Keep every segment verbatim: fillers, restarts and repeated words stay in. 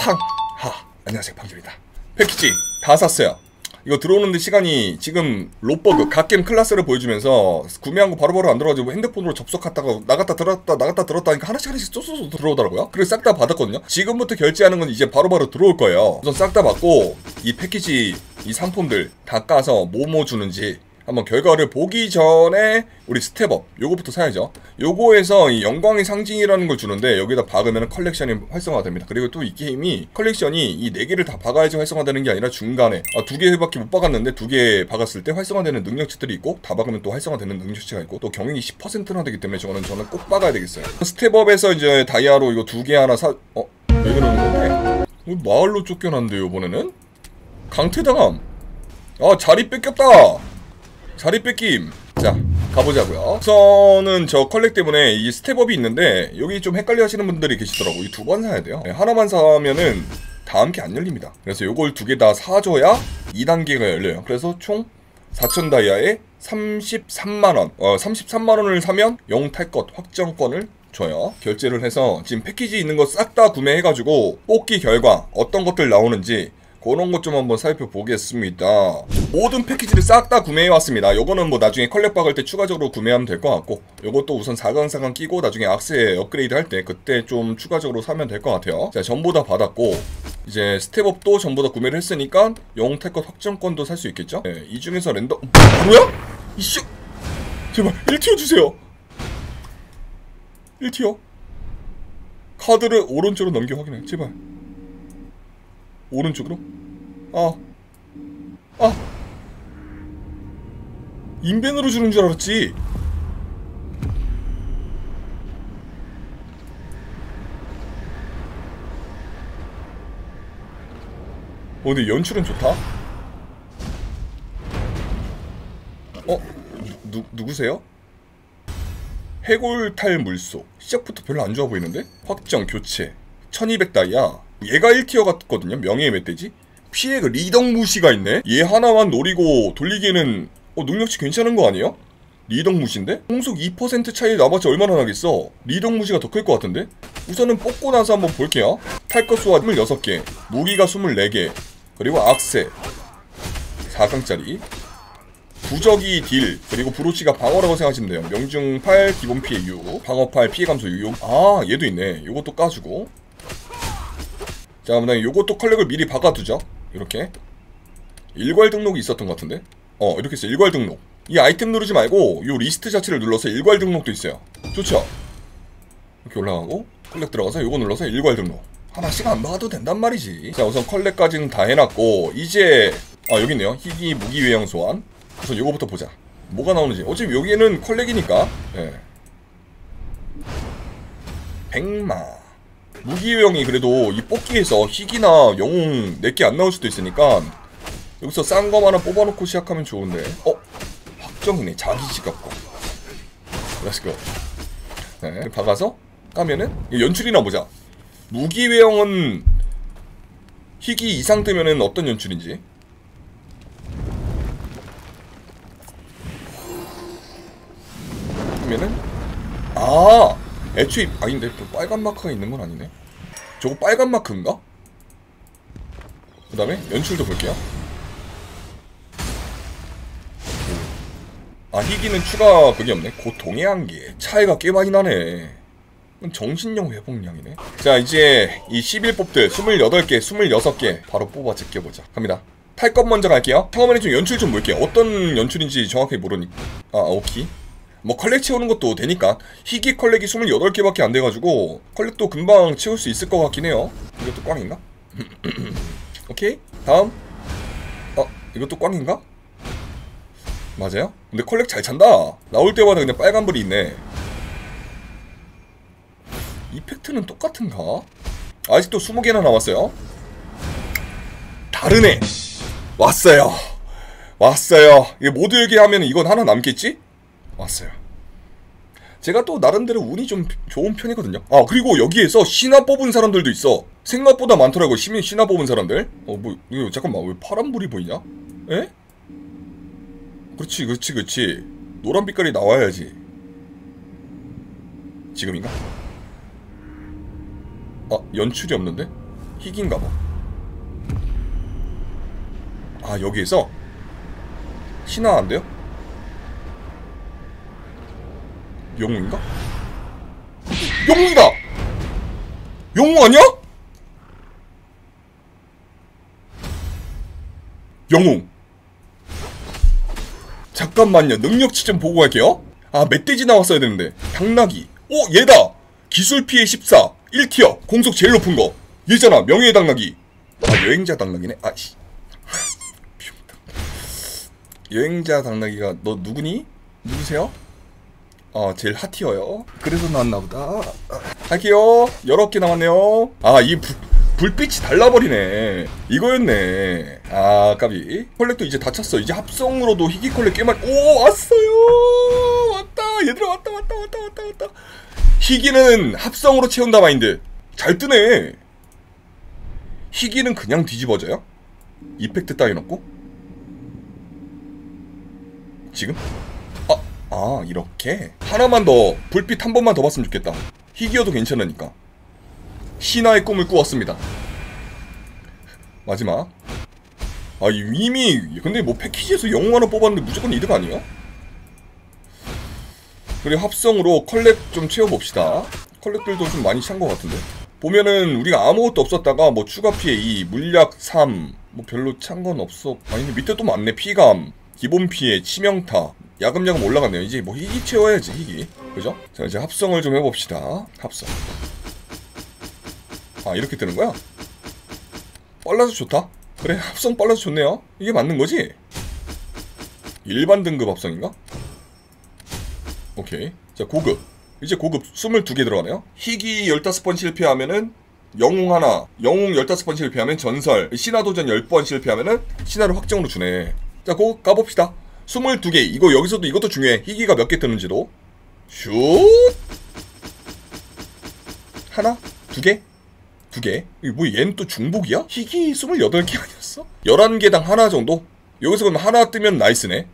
팡! 하! 안녕하세요, 팡입니다. 패키지 다 샀어요. 이거 들어오는데 시간이 지금 롯버그 갓겜 클래스를 보여주면서 구매한 거 바로바로 안 들어가지고 핸드폰으로 접속했다가 나갔다 들었다 나갔다 들었다 하니까 하나씩 하나씩 쏘쏘쏘 들어오더라고요. 그래서 싹 다 받았거든요. 지금부터 결제하는 건 이제 바로바로 들어올 거예요. 우선 싹 다 받고 이 패키지 이 상품들 다 까서 뭐뭐 주는지 한번 결과를 보기 전에 우리 스텝업 요거부터 사야죠. 요거에서 이 영광의 상징이라는 걸 주는데 여기다 박으면 컬렉션이 활성화가 됩니다. 그리고 또 이 게임이 컬렉션이 이 네 개를 다 박아야지 활성화되는 게 아니라 중간에 아, 두 개밖에 못 박았는데 두 개 박았을 때 활성화되는 능력치들이 있고 다 박으면 또 활성화되는 능력치가 있고 또 경영이 십 퍼센트나 되기 때문에 저거는 저는 꼭 박아야 되겠어요. 스텝업에서 이제 다이아로 이거 두 개 하나 사... 어? 왜 그러는 건데? 마을로 쫓겨난대요 이번에는? 강퇴당함. 아 자리 뺏겼다. 자리 뺏김. 자 가보자고요. 우선은 저 컬렉 때문에 이 스텝업이 있는데 여기 좀 헷갈려 하시는 분들이 계시더라고. 이 두 번 사야 돼요. 네, 하나만 사면은 다음 게 안 열립니다. 그래서 요걸 두 개 다 사줘야 이 단계가 열려요. 그래서 총 사천 다이아에 삼십삼만 원 어, 삼십삼만 원을 사면 영 탈 것 확정권을 줘요. 결제를 해서 지금 패키지 있는 거 싹 다 구매해가지고 뽑기 결과 어떤 것들 나오는지 그런 것 좀 한번 살펴보겠습니다. 모든 패키지를 싹 다 구매해왔습니다. 요거는 뭐 나중에 컬렉 박을 때 추가적으로 구매하면 될 것 같고 요것도 우선 사강사강 끼고 나중에 악세 업그레이드 할 때 그때 좀 추가적으로 사면 될 것 같아요. 자 전부 다 받았고 이제 스텝업도 전부 다 구매를 했으니까 영웅 탈것 확정권도 살 수 있겠죠? 네, 이 중에서 랜덤... 뭐야? 이씨... 제발 일 티어 주세요. 일 티어 카드를 오른쪽으로 넘겨 확인해. 제발 오른쪽으로? 아, 아, 인벤으로 주는 줄 알았지. 어, 근데 연출은 좋다. 어, 누, 누구세요? 해골탈 물소. 시작부터 별로 안 좋아 보이는데? 확정 교체. 천이백 다이아. 얘가 일 티어 같거든요. 명예의 멧돼지. 피해가 리덕무시가 있네. 얘 하나만 노리고 돌리기에는 어, 능력치 괜찮은 거 아니에요? 리덕무시인데? 공속 이 퍼센트 차이 나봤자 얼마나 나겠어. 리덕무시가 더 클 것 같은데? 우선은 뽑고 나서 한번 볼게요. 탈것수와 스물여섯 개, 무기가 스물네 개, 그리고 악세 사 강짜리, 부적이 딜, 그리고 브로치가 방어라고 생각하시면 돼요. 명중 팔, 기본 피해 육, 방어 팔, 피해 감소 육. 아 얘도 있네. 요것도 까주고. 자 그다음에 요것도 컬렉을 미리 박아두죠. 이렇게 일괄 등록이 있었던 것 같은데? 어 이렇게 해서 일괄 등록. 이 아이템 누르지 말고 요 리스트 자체를 눌러서 일괄 등록도 있어요. 좋죠? 이렇게 올라가고 컬렉 들어가서 요거 눌러서 일괄 등록. 하나씩 안 박아도 된단 말이지. 자 우선 컬렉까지는 다 해놨고 이제 아 여기 있네요. 희귀 무기 외형 소환. 우선 요거부터 보자. 뭐가 나오는지. 어차피 여기에는 컬렉이니까. 예. 백마 무기외형이 그래도 이 뽑기에서 희귀나 영웅 네 개 안 나올 수도 있으니까 여기서 싼 거 하나 뽑아놓고 시작하면 좋은데. 어? 확정이네. 자기 지갑과 렛츠고. 네 박아서 까면은 연출이나 보자. 무기외형은 희귀 이상 뜨면은 어떤 연출인지. 하면은 아 애초에 아닌데 또 빨간 마크가 있는 건 아니네. 저거 빨간 마크인가? 그 다음에 연출도 볼게요. 아 희귀는 추가 그게 없네. 고통의 한계. 차이가 꽤 많이 나네. 정신력 회복량이네. 자 이제 이 십일 뽑들 스물여덟 개, 스물여섯 개 바로 뽑아 제껴보자. 갑니다. 탈 것 먼저 갈게요. 처음에는 좀 연출 좀 볼게요. 어떤 연출인지 정확히 모르니까. 아 오케이. 뭐 컬렉 채우는 것도 되니까. 희귀 컬렉이 스물여덟 개밖에 안 돼가지고 컬렉도 금방 채울 수 있을 것 같긴 해요. 이것도 꽝인가? 오케이 다음. 어 이것도 꽝인가? 맞아요? 근데 컬렉 잘 찬다. 나올 때마다 그냥 빨간불이 있네. 이펙트는 똑같은가? 아직도 스무 개나 남았어요. 다르네. 왔어요. 왔어요. 이게 모두 열기 하면 이건 하나 남겠지? 왔어요. 제가 또 나름대로 운이 좀 좋은 편이거든요. 아 그리고 여기에서 신화 뽑은 사람들도 있어. 생각보다 많더라고. 시민 신화 뽑은 사람들. 어 뭐 이거 잠깐만 왜 파란불이 보이냐? 에? 그렇지 그렇지 그렇지. 노란 빛깔이 나와야지. 지금인가? 아 연출이 없는데? 희귀인가봐. 아 여기에서 신화 안 돼요? 영웅인가? 영웅이다! 영웅 아니야? 영웅. 잠깐만요. 능력치 좀 보고 갈게요. 아 멧돼지 나왔어야 되는데. 당나귀. 오 얘다. 기술 피해 십사 일 티어 공속 제일 높은 거 얘잖아. 명예의 당나귀. 아 여행자 당나귀네. 아씨. 여행자 당나귀가 너 누구니? 누구세요? 어 제일 핫티어요. 그래서 나왔나보다. 할게요. 여러 개 나왔네요. 아 이 불빛이 달라버리네. 이거였네. 아 까비. 컬렉도 이제 다 찼어. 이제 합성으로도 희귀 컬렉 꽤 많이. 오 왔어요. 왔다 얘들아. 왔다 왔다 왔다 왔다 왔다. 희귀는 합성으로 채운다 마인드. 잘 뜨네. 희귀는 그냥 뒤집어져요? 이펙트 따위 넣고? 지금? 아, 아 이렇게? 하나만 더 불빛 한 번만 더 봤으면 좋겠다. 희귀여도 괜찮으니까. 신화의 꿈을 꾸었습니다. 마지막. 아 이미 근데 뭐 패키지에서 영웅 하나 뽑았는데 무조건 이득 아니에요? 그리고 합성으로 컬렉 좀 채워봅시다. 컬렉들도 좀 많이 찬 것 같은데. 보면은 우리가 아무것도 없었다가 뭐 추가 피해 이, 물약 삼, 뭐 별로 찬 건 없어. 아니 근데 밑에 또 많네. 피감, 기본 피해, 치명타, 야금야금 올라갔네요. 이제 뭐 희귀 채워야지 희귀. 그죠? 자 이제 합성을 좀 해봅시다. 합성. 아 이렇게 뜨는 거야? 빨라서 좋다. 그래 합성 빨라서 좋네요. 이게 맞는 거지? 일반 등급 합성인가? 오케이. 자 고급. 이제 고급 스물두 개 들어가네요. 희귀 열다섯 번 실패하면은 영웅 하나, 영웅 열다섯 번 실패하면 전설, 신화 도전 열 번 실패하면은 신화를 확정으로 주네. 자 그거 가봅시다. 스물두 개. 이거 여기서도 이것도 중요해. 희귀가 몇 개 뜨는지도. 슛! 하나? 두 개? 두 개? 이거 뭐 얘는 또 중복이야? 희귀 스물여덟 개 아니었어? 열한 개당 하나 정도? 여기서 그럼 하나 뜨면 나이스네.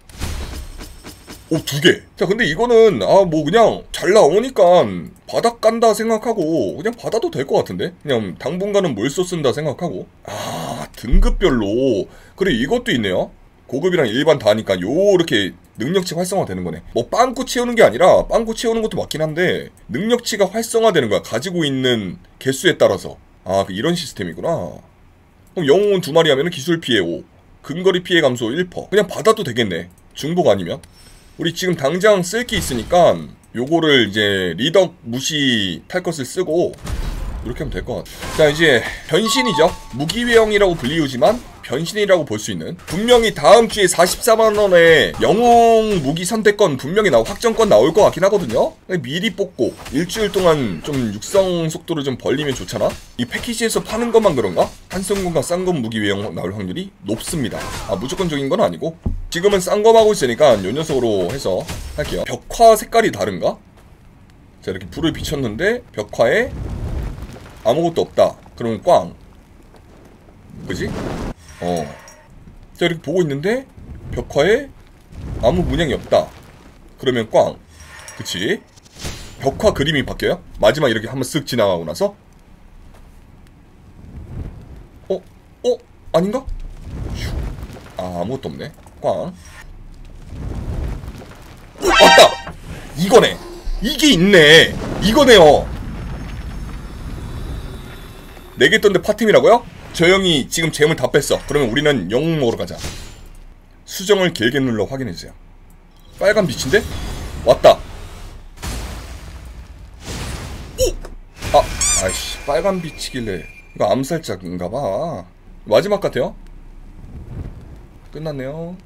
오, 두 개. 자, 근데 이거는, 아, 뭐, 그냥, 잘 나오니까, 바닥 간다 생각하고, 그냥 받아도 될 것 같은데? 그냥, 당분간은 몰쏘 쓴다 생각하고. 아, 등급별로. 그래, 이것도 있네요. 고급이랑 일반 다 하니까, 요렇게, 능력치 활성화 되는 거네. 뭐, 빵꾸 채우는 게 아니라, 빵꾸 채우는 것도 맞긴 한데, 능력치가 활성화 되는 거야. 가지고 있는 개수에 따라서. 아, 이런 시스템이구나. 그럼 영웅은 두 마리 하면 기술 피해 오. 근거리 피해 감소 일 퍼센트. 그냥 받아도 되겠네. 중복 아니면. 우리 지금 당장 쓸 게 있으니까 요거를 이제 리덕 무시 탈 것을 쓰고 이렇게 하면 될 것 같아. 자 이제 변신이죠. 무기외형이라고 불리우지만 변신이라고 볼 수 있는, 분명히 다음 주에 사십사만 원에 영웅 무기 선택권 분명히 나오 확정권 나올 것 같긴 하거든요. 미리 뽑고 일주일 동안 좀 육성 속도를 좀 벌리면 좋잖아. 이 패키지에서 파는 것만 그런가? 한성군과 싼검 무기외형 나올 확률이 높습니다. 아 무조건적인 건 아니고 지금은 싼검하고 있으니까 요 녀석으로 해서 할게요. 벽화 색깔이 다른가? 자 이렇게 불을 비췄는데 벽화에 아무것도 없다. 그러면 꽝. 그지? 어. 자 이렇게 보고 있는데 벽화에 아무 문양이 없다. 그러면 꽝. 그치? 벽화 그림이 바뀌어요? 마지막 이렇게 한번 쓱 지나가고 나서 어? 어? 아닌가? 아 아무것도 없네. 꽝. 오, 왔다! 이거네! 이게 있네! 이거네요! 네 개 떴는데 파팀이라고요? 저 형이 지금 재물 다 뺐어. 그러면 우리는 영웅 먹으러 가자. 수정을 길게 눌러 확인해주세요. 빨간 빛인데? 왔다. 오! 아, 아이씨. 빨간 빛이길래 이거 암살자인가봐. 마지막 같아요. 끝났네요.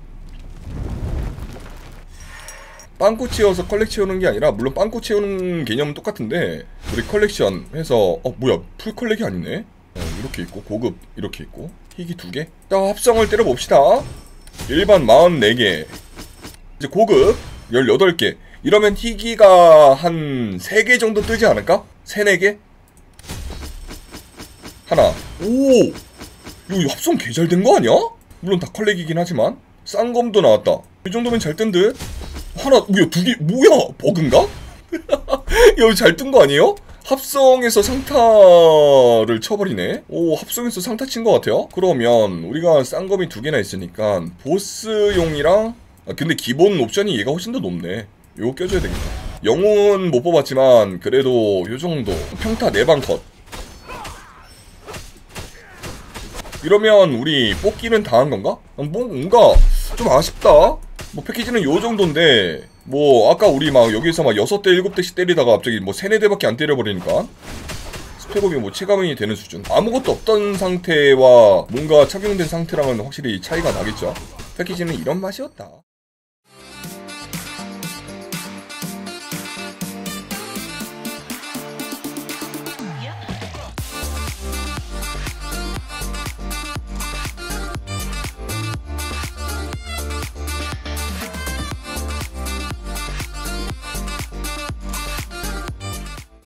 빵꾸 채워서 컬렉 채우는 게 아니라, 물론 빵꾸 채우는 개념은 똑같은데 우리 컬렉션 해서 어 뭐야 풀 컬렉이 아니네. 어, 이렇게 있고 고급 이렇게 있고 희귀 두 개. 자 합성을 때려봅시다. 일반 사십사 개, 이제 고급 열여덟 개. 이러면 희귀가 한 세 개 정도 뜨지 않을까? 세, 네 개? 하나. 오! 이거 합성 개 잘 된 거 아니야? 물론 다 컬렉이긴 하지만 싼검도 나왔다. 이 정도면 잘 뜬 듯? 하나, 뭐야, 두 개, 뭐야, 버그인가? 여기 잘 뜬 거 아니에요? 합성해서 상타를 쳐버리네. 오, 합성해서 상타 친 것 같아요. 그러면 우리가 쌍검이 두 개나 있으니까 보스용이랑 아, 근데 기본 옵션이 얘가 훨씬 더 높네. 요거 껴줘야 되겠다. 영웅은 못 뽑았지만 그래도 요정도 평타 네 방 컷. 이러면 우리 뽑기는 다 한 건가? 뭔가 좀 아쉽다. 뭐 패키지는 요 정도인데 뭐 아까 우리 막 여기서 막 여섯 대 일곱 대씩 때리다가 갑자기 뭐 세네 대밖에 안 때려버리니까 스펙업이 뭐 체감이 되는 수준. 아무것도 없던 상태와 뭔가 착용된 상태랑은 확실히 차이가 나겠죠. 패키지는 이런 맛이었다.